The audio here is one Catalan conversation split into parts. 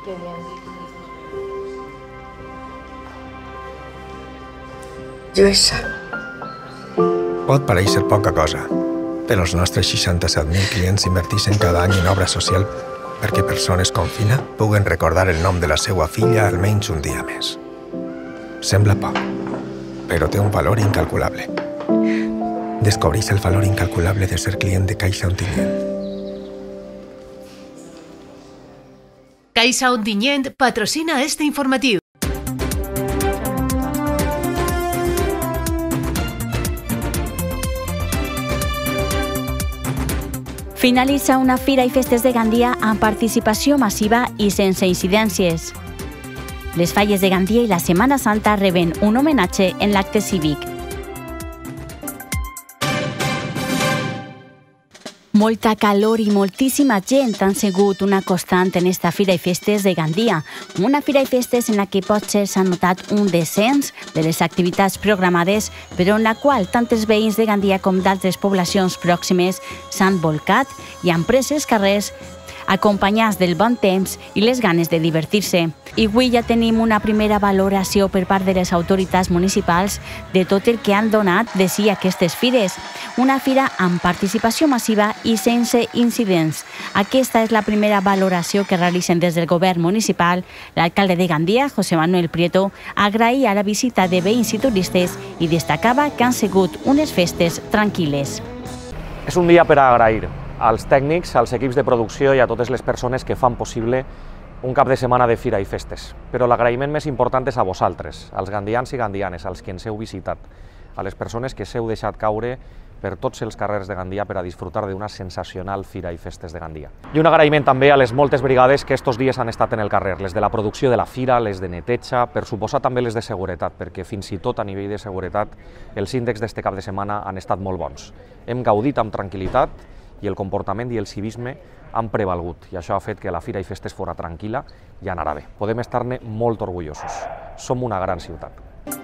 Qué bien. Lluïsa. Pot parèixer poca cosa, però els nostres 67.000 clients inverteixen cada any en obra social perquè persones com Fina puguen recordar el nom de la seva filla almenys un dia més. Sembla poc, però té un valor incalculable. Descobreix el valor incalculable de ser client de Caixa Ontinyent. Caixa Ontinyent patrocina este informatiu. Finalitza una fira i festes de Gandia amb participació massiva i sense incidències. Les falles de Gandia i la Setmana Santa reben un homenatge en l'acte cívic. Molta calor i moltíssima gent han sigut una constant en esta Fira i Festes de Gandia. Una Fira i Festes en la que potser s'ha notat un descens de les activitats programades, però en la qual tantes veïns de Gandia com d'altres poblacions pròximes s'han volcat i han pres els carrers acompanyats del bon temps i les ganes de divertir-se. I avui ja tenim una primera valoració per part de les autoritats municipals de tot el que han donat de si aquestes fires. Una fira amb participació massiva i sense incidents. Aquesta és la primera valoració que realitzen des del govern municipal. L'alcalde de Gandia, José Manuel Prieto, agraïa la visita de veïns i turistes i destacava que han sigut unes festes tranquil·les. És un dia per agrair als tècnics, als equips de producció i a totes les persones que fan possible un cap de setmana de fira i festes. Però l'agraïment més important és a vosaltres, als gandians i gandianes, als que ens heu visitat, a les persones que s'heu deixat caure per tots els carrers de Gandia per a disfrutar d'una sensacional fira i festes de Gandia. I un agraïment també a les moltes brigades que estos dies han estat en el carrer, les de la producció de la fira, les de neteja, per suposar també les de seguretat, perquè fins i tot a nivell de seguretat els índexs d'este cap de setmana han estat molt bons. Hem gaudit amb tranquil·litat i el comportament i el civisme han prevalgut, i això ha fet que la fira i festes fora tranquil·la i anarà bé. Podem estar-ne molt orgullosos. Som una gran ciutat.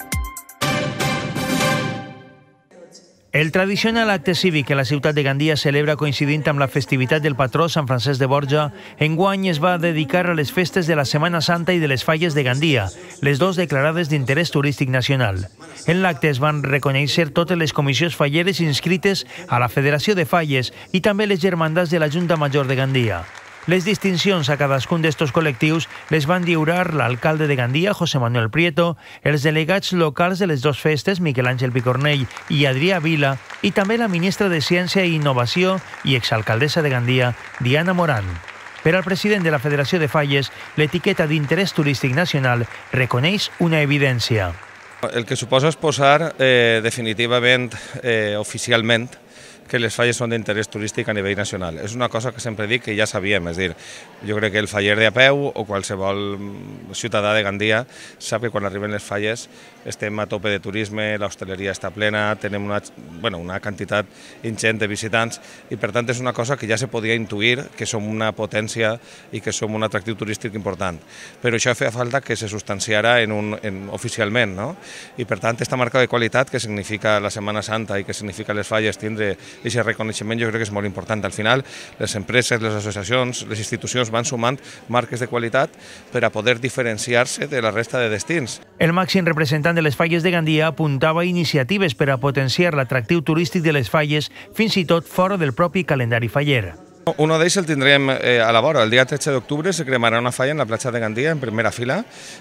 El tradicional acte cívic que la ciutat de Gandia celebra coincidint amb la festivitat del patró Sant Francesc de Borja, enguany es va dedicar a les festes de la Setmana Santa i de les falles de Gandia, les dues declarades d'interès turístic nacional. En l'acte es van reconèixer totes les comissions falleres inscrites a la Federació de Falles i també les germandats de la Junta Major de Gandia. Les distincions a cadascun d'estos col·lectius les van lliurar l'alcalde de Gandia, José Manuel Prieto, els delegats locals de les dues festes, Miquel Àngel Picornell i Adrià Vila, i també la ministra de Ciència i Innovació i exalcaldessa de Gandia, Diana Morán. Per al president de la Federació de Falles, l'etiqueta d'interès turístic nacional reconeix una evidència. El que suposa és posar definitivament, oficialment, que les falles són d'interès turístic a nivell nacional. És una cosa que sempre dic que ja sabíem, és a dir, jo crec que el faller de a peu o qualsevol ciutadà de Gandia sap que quan arriben les falles estem a tope de turisme, l'hostaleria està plena, tenim una quantitat ingent de visitants i per tant és una cosa que ja se podia intuir que som una potència i que som un atractiu turístic important. Però això feia falta que se substanciara oficialment, no? I per tant aquesta marca de qualitat que significa la Setmana Santa i que significa les falles tindre aquest reconeixement jo crec que és molt important. Al final, les empreses, les associacions, les institucions van sumant marques de qualitat per a poder diferenciar-se de la resta de destins. El màxim representant de les falles de Gandia apuntava iniciatives per a potenciar l'atractiu turístic de les falles fins i tot fora del propi calendari faller. Uno d'ells el tindrem a la vora. El dia 13 d'octubre se cremarà una falla en la platja de Gandia, en primera fila,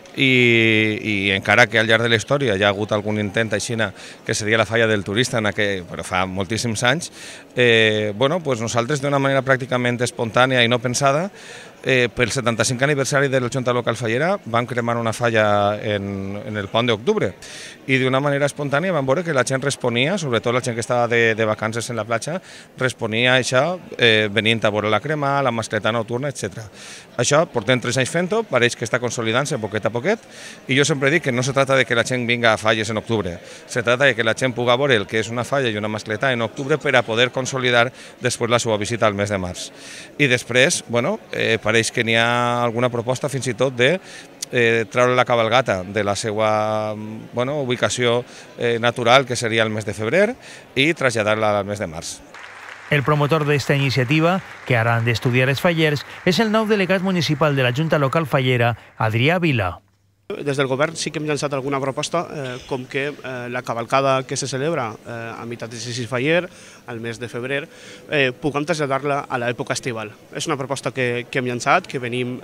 i encara que al llarg de la història hi ha hagut algun intent així, que seria la falla del turista, però fa moltíssims anys, nosaltres d'una manera pràcticament espontània i no pensada, pel 75 aniversari de la Junta Local Fallera vam cremar una falla en el pont d'octubre i d'una manera espontània vam veure que la gent responia, sobretot la gent que estava de vacances en la platja, responia a això venint a veure la crema, la mascleta nocturna, etc. Això portem 3 anys fent-ho, pareix que està consolidant-se poquet a poquet i jo sempre dic que no se trata de que la gent vinga a falles en octubre, se trata de que la gent pugui veure el que és una falla i una mascleta en octubre per a poder consolidar després la seva visita al mes de març. I després, pareix que n'hi ha alguna proposta fins i tot de treure la cabalgata de la seva ubicació natural, que seria el mes de febrer, i traslladar-la al mes de març. El promotor d'esta iniciativa, que ara han d'estudiar els fallers, és el nou delegat municipal de la Junta Local Fallera, Adrià Vila. Des del govern sí que hem llançat alguna proposta, com que la cavalcada que se celebra a meitat d'exercici faller, al mes de febrer, puguem traslladar-la a l'època estival. És una proposta que hem llançat, que venim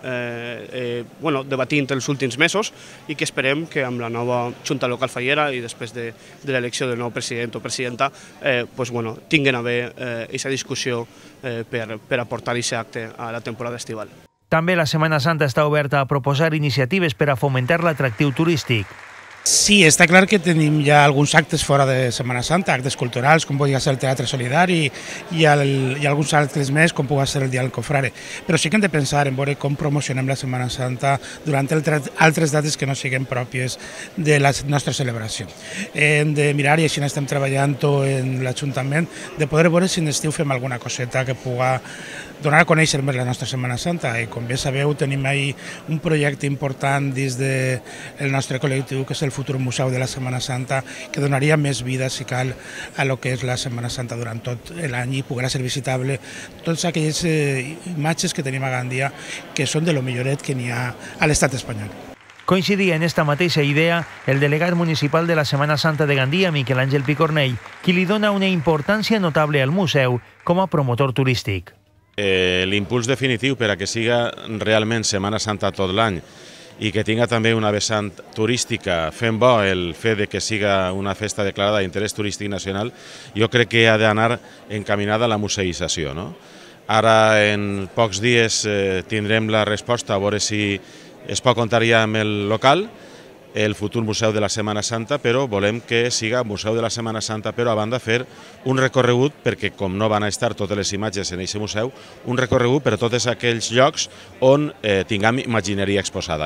debatint els últims mesos i que esperem que amb la nova Junta Local Fallera i després de l'elecció del nou president o presidenta tinguin a bé aquesta discussió per aportar aquest acte a la temporada estival. També la Setmana Santa està oberta a proposar iniciatives per a fomentar l'atractiu turístic. Sí, està clar que tenim ja alguns actes fora de Setmana Santa, actes culturals, com podria ser el Teatre Solidari i alguns altres més, com pugui ser el Dia del Cofrare. Però sí que hem de pensar en veure com promocionem la Setmana Santa durant altres dates que no siguin pròpies de la nostra celebració. Hem de mirar, i així estem treballant en l'Ajuntament, de poder veure si en estiu fem alguna coseta que pugui donar a conèixer més la nostra Setmana Santa. I com bé sabeu, tenim ahí un projecte important dins del nostre col·lectiu, que és el futur Museu de la Setmana Santa, que donaria més vida, si cal, a lo que és la Setmana Santa durant tot l'any i podrà ser visitable totes aquelles imatges que tenim a Gandia, que són de lo milloret que n'hi ha a l'estat espanyol. Coincidia en esta mateixa idea el delegat municipal de la Setmana Santa de Gandia, Miquel Àngel Picornell, qui li dona una importància notable al museu com a promotor turístic. L'impuls definitiu per a que siga realment Setmana Santa tot l'any i que tinga també una vessant turística, fent bo el fet de que siga una festa declarada d'interès turístic nacional, jo crec que ha d'anar encaminada a la museïtzació. Ara, en pocs dies, tindrem la resposta a veure si es pot comptar ja amb el local, el futur Museu de la Setmana Santa, però volem que siga Museu de la Setmana Santa, però a banda fer un recorregut, perquè com no van estar totes les imatges en aquest museu, un recorregut per a tots aquells llocs on tinguem imagineria exposada.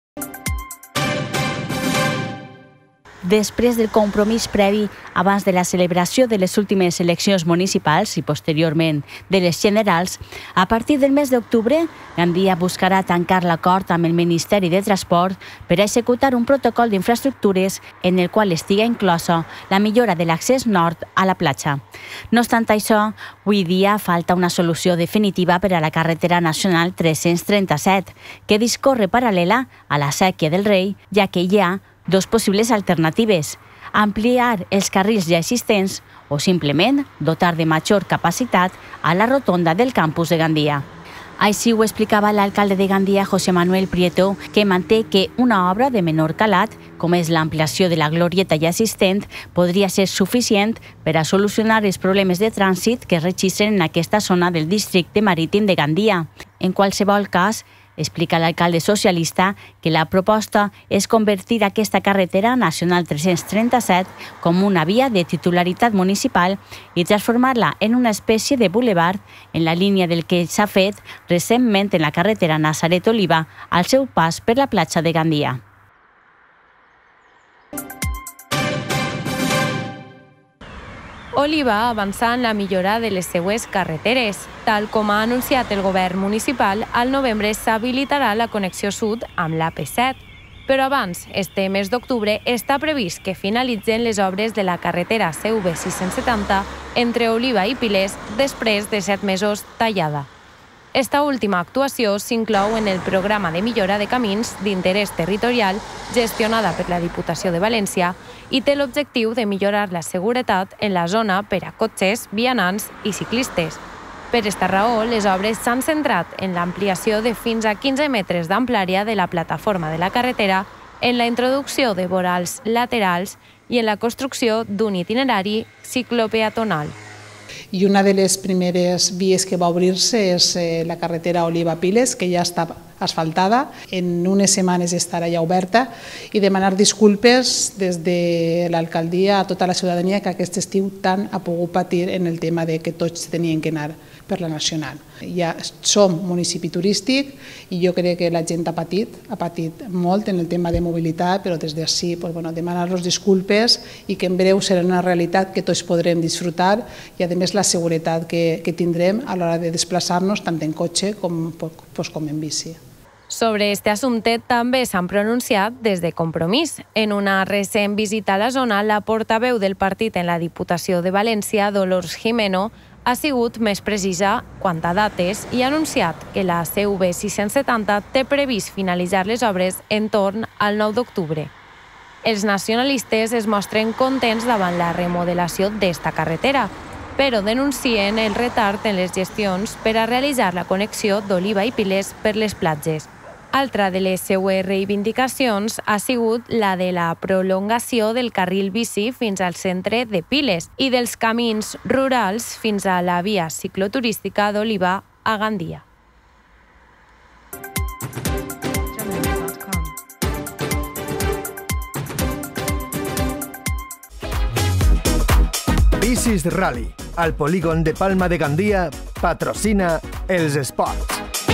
Després del compromís previ abans de la celebració de les últimes eleccions municipals i posteriorment de les generals, a partir del mes d'octubre, Gandia buscarà tancar l'acord amb el Ministeri de Transport per a executar un protocol d'infraestructures en el qual estiga inclosa la millora de l'accés nord a la platja. No obstant això, avui dia falta una solució definitiva per a la carretera nacional 337, que discorre paral·lela a la Sèquia del Rei, ja que hi ha dos possibles alternatives: ampliar els carrils ja existents o simplement dotar de major capacitat a la rotonda del campus de Gandia. Així ho explicava l'alcalde de Gandia, José Manuel Prieto, que manté que una obra de menor calat, com és l'ampliació de la glorieta ja existent, podria ser suficient per a solucionar els problemes de trànsit que es registren en aquesta zona del districte marítim de Gandia. En qualsevol cas, explica l'alcalde socialista que la proposta és convertir aquesta carretera nacional 337 com una via de titularitat municipal i transformar-la en una espècie de bulevard en la línia del que s'ha fet recentment en la carretera Nazaret-Oliva al seu pas per la platja de Gandia. Oliva avança en la millora de les seues carreteres. Tal com ha anunciat el govern municipal, al novembre s'habilitarà la connexió sud amb l'AP7. Però abans, este mes d'octubre, està previst que finalitzen les obres de la carretera CV 670 entre Oliva i Piles després de 7 mesos tallada. Esta última actuació s'inclou en el programa de millora de camins d'interès territorial gestionada per la Diputació de València i té l'objectiu de millorar la seguretat en la zona per a cotxes, vianants i ciclistes. Per esta raó, les obres s'han centrat en l'ampliació de fins a 15 metres d'amplària de la plataforma de la carretera, en la introducció de vorals laterals i en la construcció d'un itinerari ciclopeatonal. I una de les primeres vies que va obrir-se és la carretera Oliva-Piles, que ja està asfaltada. En unes setmanes estarà ja oberta i demanar disculpes des de l'alcaldia a tota la ciutadania que aquest estiu tant ha pogut patir en el tema de que tots tenien que anar per la nacional. Ja som municipi turístic i jo crec que la gent ha patit molt en el tema de mobilitat, però des d'ací demanar-los disculpes i que en breu serà una realitat que tots podrem disfrutar i a més la seguretat que tindrem a l'hora de desplaçar-nos tant en cotxe com en bici. Sobre este assumpte també s'han pronunciat des de Compromís. En una recent visita a la zona, la portaveu del partit en la Diputació de València, Dolors Jimeno, ha sigut més precisa quant a dates i ha anunciat que la CV 670 té previst finalitzar les obres en torn al 9 d'octubre. Els nacionalistes es mostren contents davant la remodelació d'esta carretera, però denuncien el retard en les gestions per a realitzar la connexió d'Oliva i Piles per les platges. Altra de les seues reivindicacions ha sigut la de la prolongació del carril bici fins al centre de Piles i dels camins rurals fins a la via cicloturística d'Oliva a Gandia. Bicis Rally, al polígon de Palma de Gandia, patrocina els esports.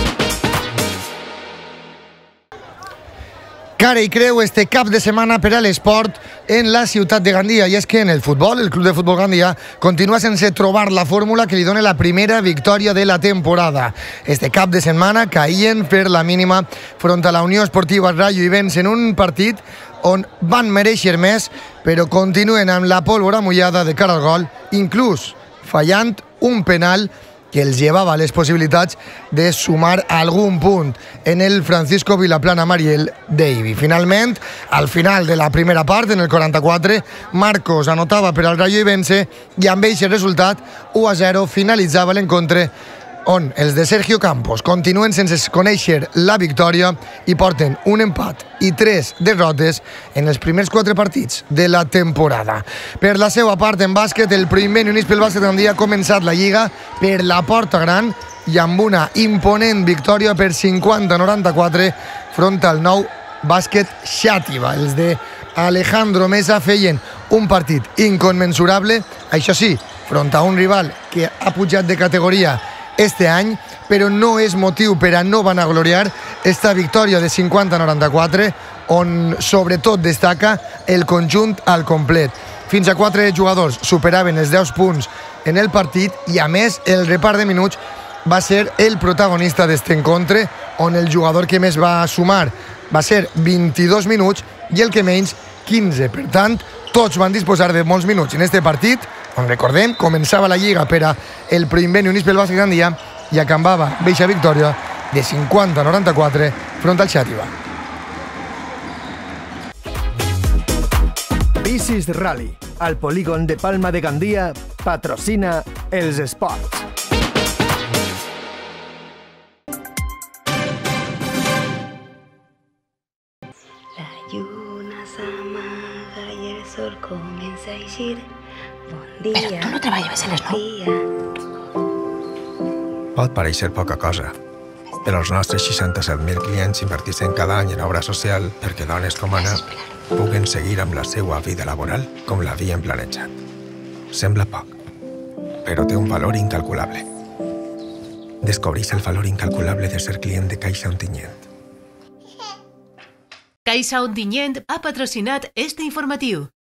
Cara i creu este cap de setmana per a l'esport en la ciutat de Gandia. I és que en el futbol, el Club de Futbol Gandia continua sense trobar la fórmula que li dona la primera victòria de la temporada. Este cap de setmana caïen per la mínima front a la Unió Esportiva Rayo Ibens en un partit on van mereixer més, però continuen amb la pólvora mullada de cara al gol, inclús fallant un penal que els llevava les possibilitats de sumar algun punt en el Francisco Vilaplana Mariel d'Eivi. Finalment, al final de la primera part, en el 44, Marcos anotava per al Rayo Ibense i amb aquest resultat 1-0 finalitzava l'encontre on els de Sergio Campos continuen sense conèixer la victòria i porten un empat i 3 derrotes en els primers 4 partits de la temporada. Per la seva part, en bàsquet, el primer Unís pel Bàsquet Gandia ha començat la Lliga per la porta gran i amb una imponent victòria per 50-94 front al nou Bàsquet Xàtiva. Els de Alejandro Mesa feien un partit inconmensurable, això sí, front a un rival que ha pujat de categoria este any, però no és motiu per a no vanagloriar esta victòria de 50-94, on sobretot destaca el conjunt al complet. Fins a 4 jugadors superaven els 10 punts en el partit i, a més, el repart de minuts va ser el protagonista d'este encontre, on el jugador que més va sumar va ser 22 minuts i el que menys 15. Per tant, tots van disposar de molts minuts en este partit, on recordem, començava la Lliga per a el primer Unís pel Bàsquet Gandia i acabava baixa victòria de 50-94 front al Xàtiva. Bicis Rally, al polígon de Palma de Gandia, patrocina els esports. La lluna s'amaga i el sol comença a eixir. Però tu no treballaves a les 9. Pot pareixer poca cosa, però els nostres 67.000 clients inverteixen cada any en obra social perquè dones com Anna puguen seguir amb la seva vida laboral com l'havien planejat. Sembla poc, però té un valor incalculable. Descobreix el valor incalculable de ser client de Caixa Ontinyent. Caixa Ontinyent ha patrocinat este informatiu.